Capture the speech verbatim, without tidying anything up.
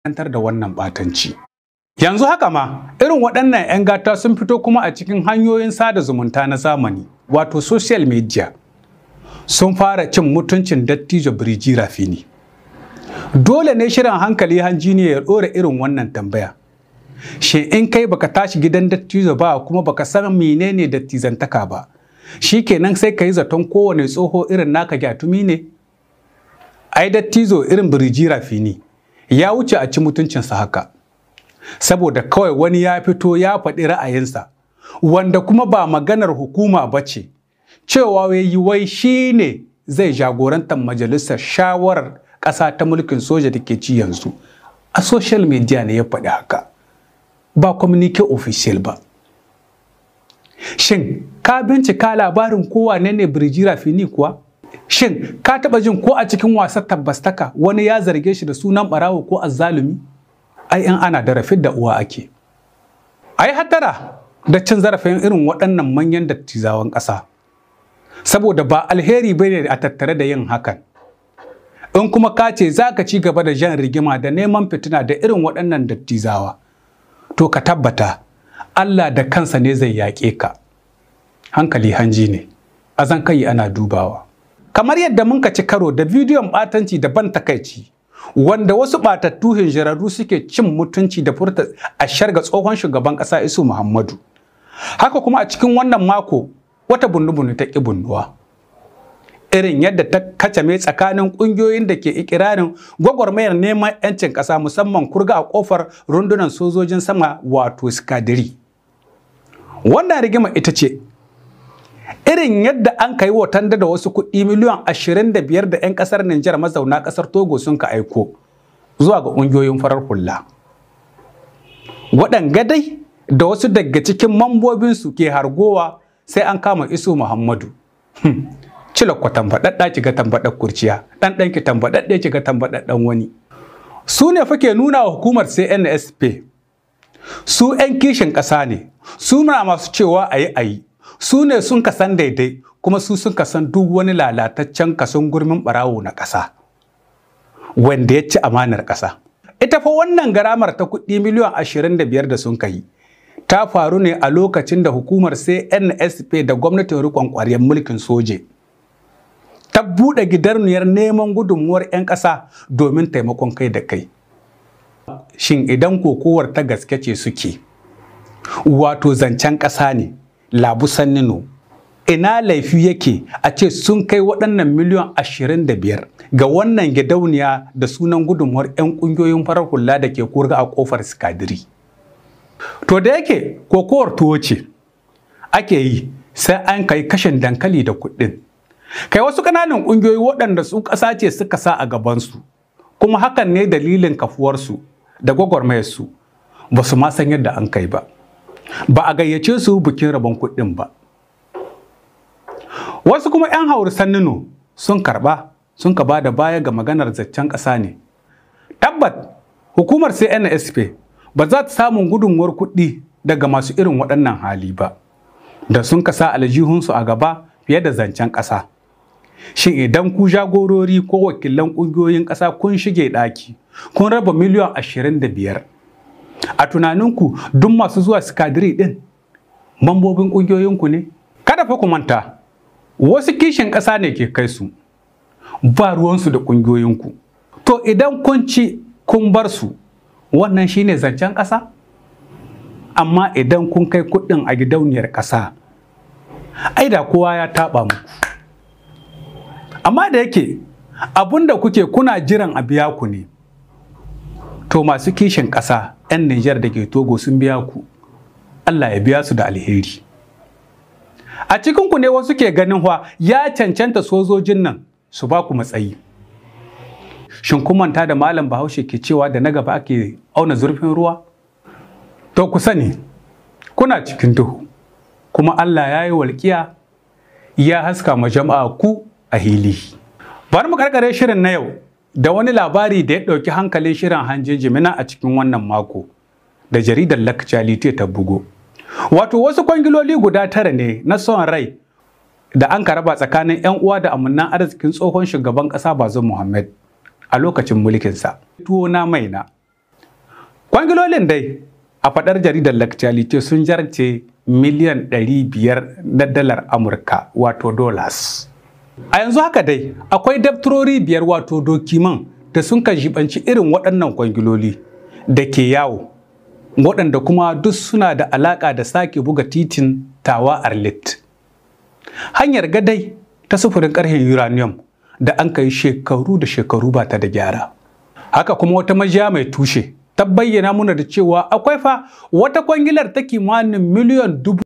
kantar da wannan batanci. Yanzu haka ma irin waɗannan 'yan gata sun fito kuma a cikin hanyoyin sada zumunta na zamani wato social media sun fara cin mutuncin dattijo berger Rafini. Dole ne shirin hankali hanji ne ya ɗora irin wannan tambaya. Shin in kai baka tashi gidan dattijo ba kuma baka san menene dattizantaka ba, shikenan sai ka yi zaton kowane tsoho irin naka gyatumi ne? Ai dattijo irin berger Rafini ya wuce a ci mutuncinsa haka. Saboda kawai wani ya fito ya faɗi ra'ayinsa, wanda kuma ba maganar hukuma ba ce, cewa yi wai shi ne zai jagorantar majalisar shawarar ƙasa ta mulkin soja da ke ci yanzu. A social media ne ya faɗi haka, ba communique official ba. Shin ka bincika labarin kowa ne ne berger Rafini kuwa? Shin ka taɓa jin ko a cikin wasan tabbastaka wani ya zarge shi da sunan ɓarawo ko azzalumi? Ai in ana da rafin da uwa ake. Ai hatara da cin zarafin irin waɗannan manyan dattizawan ƙasa. Saboda ba alheri bane a tattare da yin hakan. In kuma ka ce za ka ci gaba da jan rigima da neman fitina da irin waɗannan dattizawa, to ka tabbata Allah da kansa ne zai yaƙe ka. Hankali hanji ne, a zan kai ana dubawa. Kamar yadda mun ka ci karo da bidiyon ɓatanci da ban takaici, wanda wasu ɓatattu hinjirarru suke cin mutunci da furta a sharga tsohon shugaban ƙasa Isu Muhammadu. Haka kuma a cikin wannan mako wata bunnu-bunnu ta ƙi bunnuwa. Irin yadda ta kacame tsakanin ƙungiyoyin da ke ikirarin gwagwarmayar neman 'yancin ƙasa musamman kurga a ƙofar rundunar sojojin sama wato skadiri. Wannan rigima ita ce irin yadda an kai watanda da wasu kuɗi miliyan ashirin da biyar da 'yan ƙasar Niger mazauna ƙasar Togo sun ka aiko zuwa ga ƙungiyoyin farar hula. Waɗanga dai da wasu daga cikin mambobinsu ke hargowa sai an kama Isu Muhammadu. Cila kwa tambaɗaɗɗa ki ga tambaɗaɗɗar kurciya, ɗan ɗan ki tambaɗaɗɗe ki ga tambaɗaɗɗan wani. Su ne fa ke nuna wa hukumar C N S P. Su 'yan kishin ƙasa ne, su na masu cewa a yi a yi. Su ne sun kasan daidai kuma su sun kasan duk wani lalataccen kason gurmin ɓarawo na ƙasa wanda ya ci amanar ƙasa. Ita fa wannan garamar ta kuɗi miliyan ashirin da biyar da sun kai ta faru ne a lokacin da hukumar C N S P da gwamnatin riƙon ƙwaryar mulkin soje ta buɗe gidauniyar neman gudunmuwar 'yan ƙasa domin taimakon kai da kai. Shin idan kokowar ta gaske ce suke, wato zancen ƙasa ne, labusan nino, ina laifi yake a ce sun kai waɗannan miliyan ashirin da biyar ga wannan gidauniya da sunan gudunmuwar 'yan ƙungiyoyin farar hula da ke kurga a ƙofar skadiri. To da yake kokowar tuwo ce ake yi sai an kai kashin dankali da kuɗin. Kai wasu ƙananan ƙungiyoyi waɗanda su ƙasa ce suka sa a gabansu, kuma hakan ne dalilin kafuwarsu da gwagwarmayarsu, ba su ma san yadda an kai ba. Ba a gayyace su bikin rabon kuɗin ba. Wasu kuma 'yan hauri sannino sun karɓa sun ka ba da baya ga maganar zaccen ƙasa ne. Tabbat hukumar C N S P ba za ta samun gudunmuwar kuɗi daga masu irin waɗannan hali ba, da sun ka sa aljihunsu a gaba fiye da zancen ƙasa. Shin idan ku jagorori ko wakilan ƙungiyoyin ƙasa kun shige ɗaki kun raba miliyan ashirin da biyar, a tunaninku duk masu zuwa skadiri ɗin mambobin ƙungiyoyinku ne? Kada fa ku manta, wasu kishin ƙasa ne ke kai su, ba ruwansu da ƙungiyoyinku. To idan kun ci kun bar su, wannan shine zancen ƙasa? Amma idan kun kai kuɗin a gidauniyar ƙasa, ai da kowa ya taɓa muku. Amma da yake abinda kuke kuna jiran a biya ku ne, to masu kishin ƙasa 'yan Niger da ke Togo sun biya ku, Allah ya biya su da alheri. A cikinku ne wasu ke ganin wa ya cancanta sojojin nan su ba ku matsayi. Shin kun manta da Malam Bahaushe ke cewa da na gaba ake auna zurfin ruwa? To ku sani, kuna cikin duhu, kuma Allah ya yi walƙiya ya haska ma jama'a ku a hili. Bari mu karkare shirin na yau da wani labari da ya ɗauki hankalin shirin hanjin jimina a cikin wannan mako da jaridar Lakcalite ta bugo. Wato wasu kwangiloli guda tara ne na son rai da an karaba tsakanin 'yan uwa da amannan arzikin tsohon shugaban ƙasa Bazum Muhammad a lokacin mulkinsa. Tuwo na maina. Kwangilolin dai a faɗar jaridar L'actualité sun jarce miliyan ɗari biyar na dalar Amurka wato dollars. A yanzu haka dai akwai daftarori biyar wato dokiman da sun kan jibanci irin waɗannan kwangiloli da ke yawo, waɗanda kuma duk suna da alaƙa da sake buga titin Tawa Arlit. Hanyar gadai ta sufurin ƙarfen uranium da an kai shekaru da shekaru ba ta da gyara. Haka kuma wata majiya mai tushe ta bayyana muna da cewa akwai fa wata kwangilar ta kimanin miliyan dubu